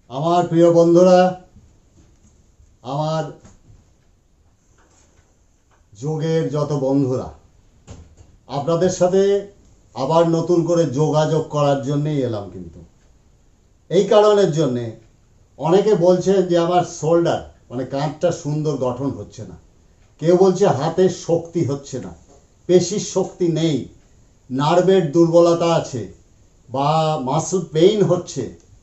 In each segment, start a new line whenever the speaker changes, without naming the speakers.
আমার প্রিয় বন্ধুরা, আমার যোগের যত বন্ধুরা, আপনাদের সাথে আবার নতুন করে যোগাযোগ করার জন্যই এলাম। কিন্তু এই কারণের জন্যে অনেকে বলছেন যে আমার শোল্ডার মানে কাঁধটা সুন্দর গঠন হচ্ছে না, কেউ বলছে হাতের শক্তি হচ্ছে না, পেশির শক্তি নেই, নার্ভের দুর্বলতা আছে বা মাসল পেইন হচ্ছে,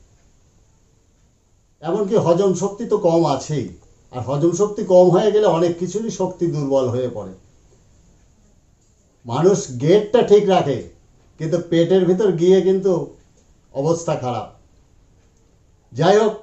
এমনকি হজম শক্তি তো কম আছেই। আর হজম শক্তি কম হয়ে গেলে অনেক কিছুরই শক্তি দুর্বল হয়ে পড়ে। মানুষ গেটটা ঠিক রাখে কিন্তু পেটের ভিতর গিয়ে কিন্তু অবস্থা খারাপ। যাই হোক,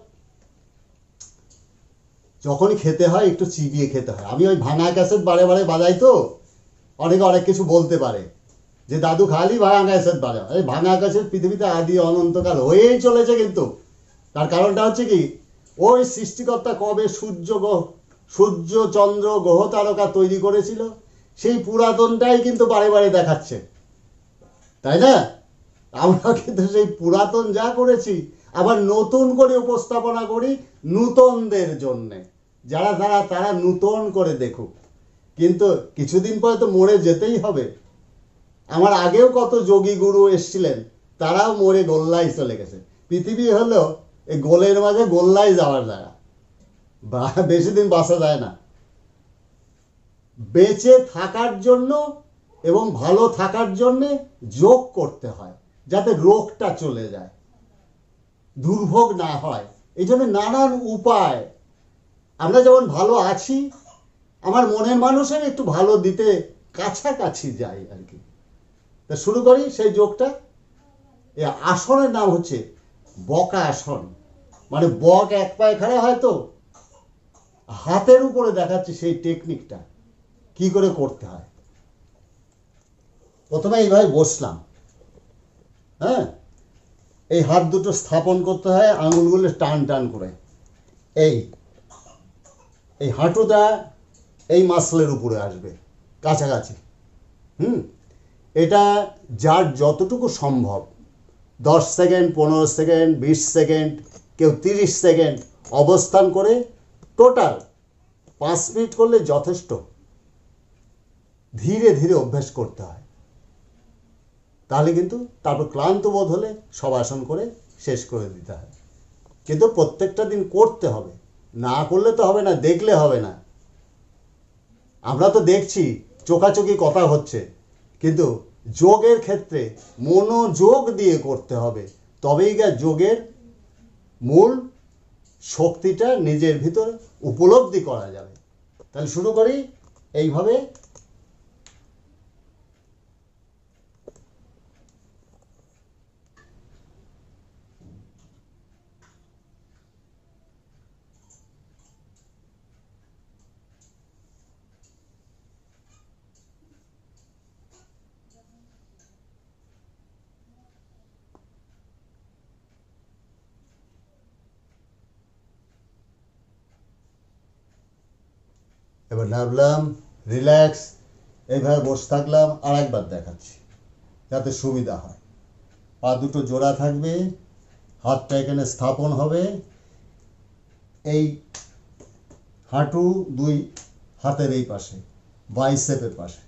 যখনই খেতে হয় একটু চিবিয়ে খেতে হয়। আমি ওই ভাঙা ক্যাসেট বারে বারে বাজাই, তো অনেকে অনেক কিছু বলতে পারে যে দাদু খালি ভাঙা ক্যাসেট বাজাও। এই ভাঙা ক্যাসেট পৃথিবীতে আদি অনন্তকাল হয়েই চলেছে। কিন্তু তার কারণটা হচ্ছে কি, ওই সৃষ্টিকর্তা কবে সূর্য চন্দ্র গ্রহ তারকা তৈরি করেছিল, সেই পুরাতনটাই কিন্তু বারে বারে দেখাচ্ছে, তাই না? আমরা কিন্তু সেই পুরাতন যা করেছি আবার নতুন করে উপস্থাপনা করি নূতনদের জন্যে, যারা তারা নূতন করে দেখুক। কিন্তু কিছুদিন পরে তো মরে যেতেই হবে। আমার আগেও কত যোগী গুরু এসছিলেন, তারাও মরে গোল্লায় চলে গেছে। পৃথিবী হলো এই গোলের মাঝে গোল্লায় যাওয়ার জায়গা, বা বেশি দিন বাঁচা যায় না। বেঁচে থাকার জন্য এবং ভালো থাকার জন্য যোগ করতে হয়, যাতে রোগটা চলে যায়, দুর্ভোগ না হয়। এই জন্য নানান উপায়। আমরা যেমন ভালো আছি, আমার মনের মানুষের একটু ভালো দিতে কাছাকাছি যাই আর কি। তা শুরু করি সেই যোগটা। এই আসনের নাম হচ্ছে বকা আসন। মানে বক এক পায়ে খাড়া হয়, তো হাতের উপরে দেখাচ্ছি সেই টেকনিকটা কি করে করতে হয়। প্রথমে এইভাবে বসলাম, হ্যাঁ, এই হাত দুটো স্থাপন করতে হয় আঙুলগুলো টান টান করে। এই হাঁটুটা এই মাসলের উপরে আসবে কাছাকাছি। এটা যার যতটুকু সম্ভব, 10 সেকেন্ড, 15 সেকেন্ড, 20 সেকেন্ড, কেউ 30 সেকেন্ড অবস্থান করে টোটাল 5 মিনিট করলে যথেষ্ট। ধীরে ধীরে অভ্যাস করতে হয়, তাহলে কিন্তু তারপর ক্লান্ত বোধ হলে শবাসন করে শেষ করে দিতে হয়। কিন্তু প্রত্যেকটা দিন করতে হবে, না করলে তো হবে না, দেখলে হবে না। আমরা তো দেখছি চোখাচোখি কথা হচ্ছে, কিন্তু যোগের ক্ষেত্রে মনোযোগ দিয়ে করতে হবে, তবেই গা যোগের মূল শক্তিটা নিজের ভিতর উপলব্ধি করা যাবে। তাহলে শুরু করি এইভাবে। এবার নামলাম, রিল্যাক্স, এইভাবে বসে থাকলাম। আর একবার দেখাচ্ছি যাতে সুবিধা হয়। পা দুটো জোড়া থাকবে, হাতটা এখানে স্থাপন হবে, এই হাঁটু দুই হাতের এই পাশে, বাইসেপের পাশে।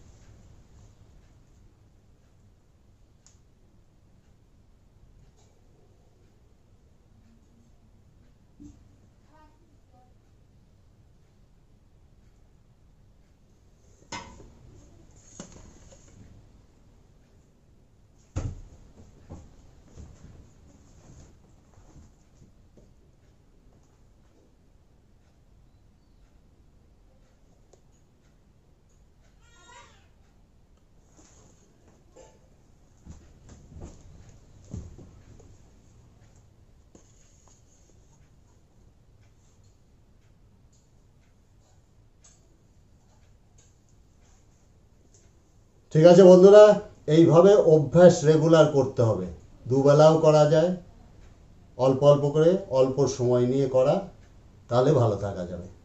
ঠিক আছে বন্ধুরা, এইভাবে অভ্যাস রেগুলার করতে হবে। দুবেলাও করা যায়, অল্প অল্প করে অল্প সময় নিয়ে করা, তাহলে ভালো থাকা যাবে।